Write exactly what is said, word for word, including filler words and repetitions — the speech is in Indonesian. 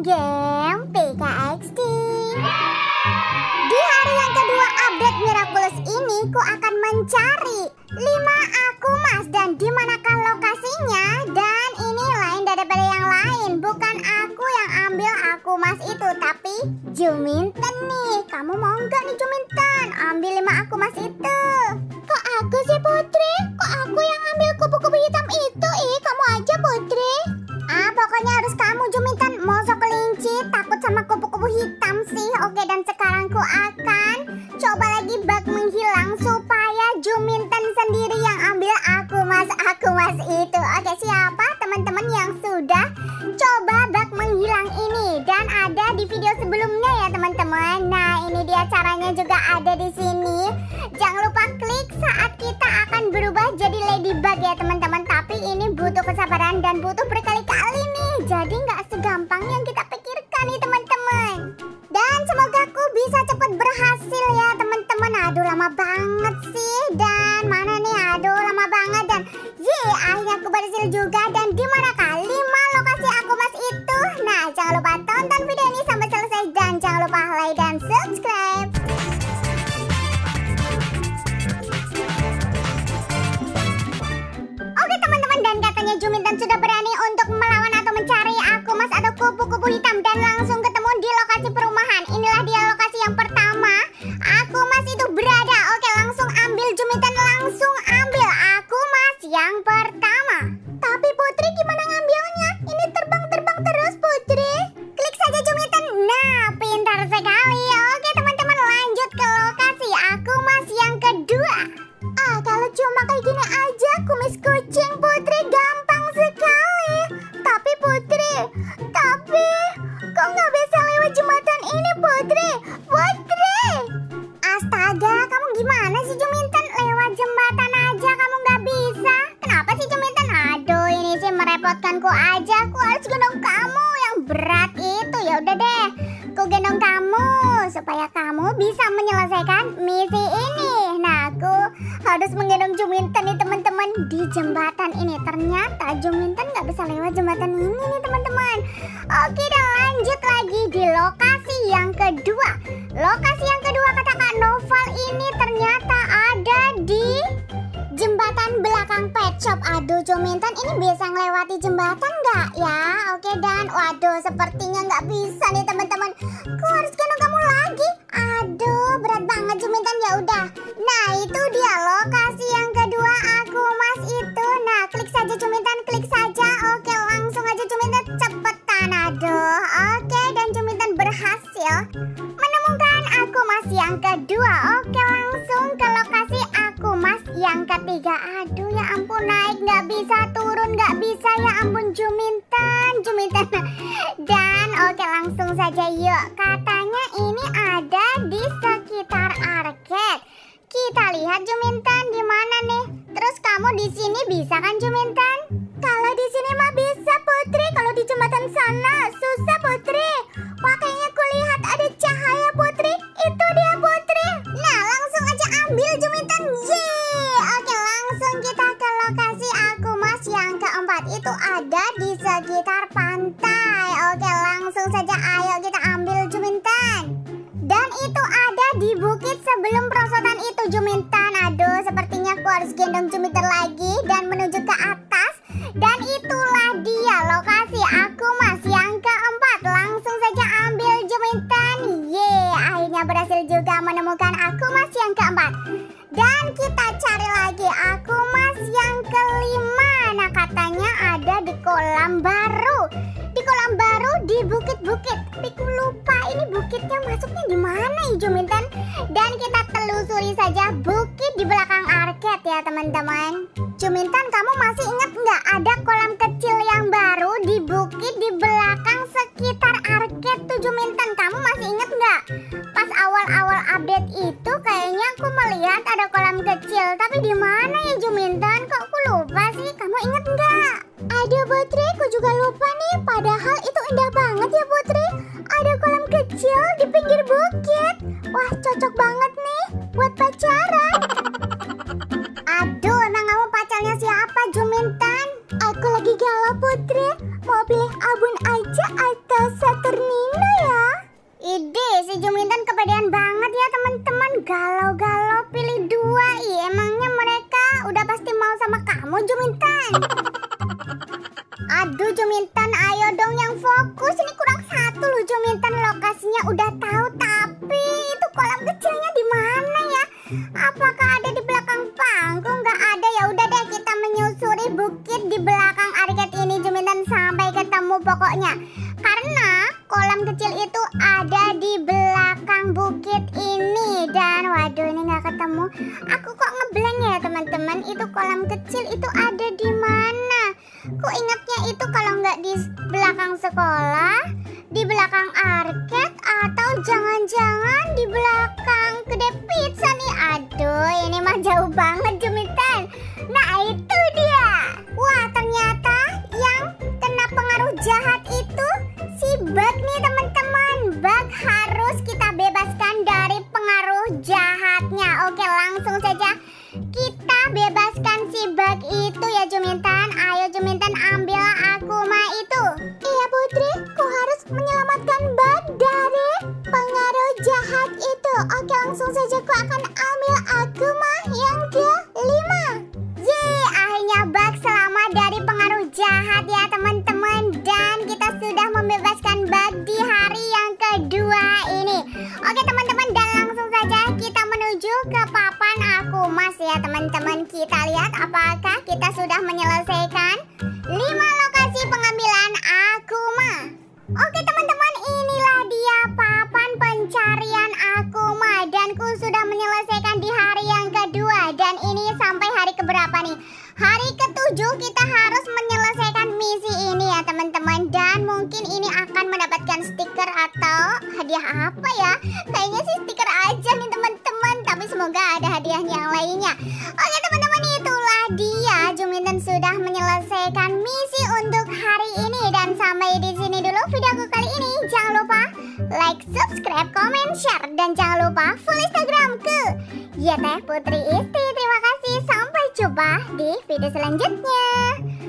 game P K X D. Di hari yang kedua update Miraculous ini, ku akan mencari lima aku mas dan di manakah lokasinya. Dan ini lain daripada yang lain, bukan aku yang ambil aku mas itu, tapi Juminten nih. Kamu mau nggak nih Juminten ambil lima aku mas itu? Kok aku sih Putri? Kok aku yang ambil kupu-kupu hitam itu? Ih, kamu aja Putri. Ah, pokoknya harus kamu Juminten. Mosok kelinci takut sama kupu-kupu hitam sih. Oke, dan sekarang ku akan coba lagi bug menghilang supaya Juminten sendiri yang ambil aku mas aku mas itu. Oke, siapa teman-teman yang sudah coba bug menghilang ini dan ada di video sebelumnya ya teman-teman. Nah, ini dia caranya juga ada di sini. Jangan lupa klik saat kita akan berubah jadi ladybug ya teman-teman. Tapi ini butuh kesabaran dan butuh berkali-kali nih. Jadi nggak segampang yang kita pikirkan nih teman-teman. Dan semoga aku bisa cepat berhasil ya teman-teman. Aduh lama banget sih. Dan mana nih? Aduh lama banget. Dan ye, akhirnya aku berhasil juga. Dan di manakah lima lokasi aku mas itu? Nah, jangan lupa tonton video ini sampai selesai. Dan jangan lupa like dan subscribe. Oke teman-teman, dan katanya Juminten sudah berani untuk melawan atau mencari aku mas atau kupu-kupu hitam. Dan langsung ketemu di lokasi perumahan. Inilah dia lokasi yang pertama aku mas itu berada. Oke, langsung ambil Juminten, langsung ambil aku mas yang pertama. Tapi Putri gimana ngambilnya? Ini terbang-terbang terus Putri. Klik saja Juminten. Nah, pintar sekali. Oke teman-teman, lanjut ke lokasi aku mas yang kedua. Ah, kalau cuma kayak gini aja kumis kucing Putri gampang sekali. Tapi Putri, tapi kok nggak bisa lewat jembatan ini Putri? Putri, astaga, kamu gimana sih Juminten? Lewat jembatan aja kamu nggak bisa. Kenapa sih Juminten? Aduh, ini sih merepotkanku aja. Aku harus gendong kamu yang berat itu. Ya udah deh, ku gendong kamu supaya kamu bisa menyelesaikan misi ini. Nah, aku harus menggendong Juminten nih teman-teman di jembatan ini. Ternyata Juminten nggak bisa lewat jembatan ini nih teman-teman. Oke, dan lanjut lagi di lokasi yang kedua. Lokasi yang kedua kata Kak Noval ini ternyata ada di jembatan belakang pet shop. Aduh Juminten ini bisa ngelewati jembatan nggak ya? Oke, dan waduh sepertinya nggak bisa nih teman-teman. Aku harus gendong kamu lagi. Aduh berat banget Juminten. Ya udah. Nah, itu dia lokasi yang kedua aku mas itu. Nah, klik saja Juminten, klik saja. Oke, langsung aja Juminten cepetan. Aduh, oke, dan Juminten berhasil menemukan aku mas yang kedua. Oke, langsung ke lokasi aku mas yang ketiga. Aduh ya ampun, naik nggak bisa, turun nggak bisa. Ya ampun Juminten, Juminten. Dan oke, langsung saja yuk. Katanya ini ada di sekitar arcade. Kita lihat Juminten di mana nih? Terus kamu di sini bisa kan Juminten? Kalau di sini mah bisa Putri. Kalau di jembatan sana susah Putri. Wah, kayaknya kulihat ada cahaya Putri. Itu dia Putri. Nah, langsung aja ambil Juminten. Yeay. Oke, langsung kita ke lokasi aku mas yang keempat. Itu ada di sekitar pantai. Oke, langsung saja ayo kita ambil Juminten. Dan itu ada di bukit sebelum perosotan itu Juminten. Aduh, sepertinya aku harus gendong Juminten lagi dan menuju ke atas. Dan itulah dia lokasi aku mas yang keempat. Langsung saja ambil Juminten. Yeay, akhirnya berhasil juga menemukan aku mas yang keempat. Dan kita cari lagi aku mas yang kelima. Nah, katanya ada di kolam baru. Di kolam baru di bukit-bukit. Tapi aku lupa ini bukitnya masuknya di mana ya Juminten. Dan kita telusuri saja bukit di belakang arcade ya teman-teman. Juminten, kamu masih ingat nggak ada kolam kecil yang baru di bukit di belakang sekitar arcade tuh Juminten? Kamu masih ingat nggak? Pas awal-awal update itu kayaknya aku melihat ada kolam kecil. Tapi di mana ya Juminten? Kok aku lupa sih? Kamu ingat nggak? Aduh Putri, aku juga lupa nih. Padahal itu indah banget ya Putri. Ada kolam kecil di pinggir bukit. Wah, cocok banget nih buat pacaran. Aduh, emang kamu pacarnya siapa Juminten? Aku lagi galau Putri. Mau pilih Abun aja atau Saturn Aduh Juminten, ayo dong yang fokus. Ini kurang satu loh Juminten, lokasinya udah tahu, tapi itu kolam kecilnya di mana ya? Apakah ada di belakang panggung? Gak ada, ya udah deh kita menyusuri bukit di belakang arcade ini Juminten sampai ketemu pokoknya. Karena kolam kecil itu ada di belakang bukit ini. Dan waduh ini gak ketemu. Aku kok ngeblank ya teman-teman. Itu kolam kecil itu ada di mana? Ku ingatnya itu kalau nggak di belakang sekolah, di belakang arcade, atau jangan-jangan di belakang kedai pizza nih. Aduh ini mah jauh banget Juminten. Nah itu dia. Wah ternyata yang kena pengaruh jahat itu si Bug nih teman-teman. Bug harus kita bebaskan dari pengaruh jahatnya. Oke langsung saja kita bebaskan si Bug itu ya Juminten. Ayo Juminten ambillah Akuma itu. Iya Putri, ku harus menyelamatkan Bug dari pengaruh jahat itu. Oke langsung saja ku akan ambil Akuma yang kelima. Yeay, akhirnya Bug selamat dari pengaruh jahat ya teman-teman. Dan kita sudah membebaskan Bug di hari yang kedua ini. Oke teman-teman, dan langsung saja kita menuju ke papan Akumas ya teman-teman. Kita lihat apakah kita sudah menyelesaikan lima lokasi pengambilan Akuma. Oke teman-teman, inilah dia papan pencarian Akuma. Dan ku sudah menyelesaikan di hari yang kedua. Dan ini sampai hari keberapa nih? Hari ketujuh kita harus menyelesaikan misi ini ya teman-teman. Dan mungkin ini akan mendapatkan stiker atau hadiah apa ya? Kayaknya sih stiker aja nih teman-teman. Tapi semoga ada hadiahnya yang lainnya. Oke teman-teman, itulah dia. Juminten sudah menyelesaikan misi untuk hari ini. Dan sampai di sini dulu videoku kali ini. Jangan lupa like, subscribe, comment, share. Dan jangan lupa follow Instagramku Ya Teh Putri Isti. Terima kasih, sampai jumpa di video selanjutnya.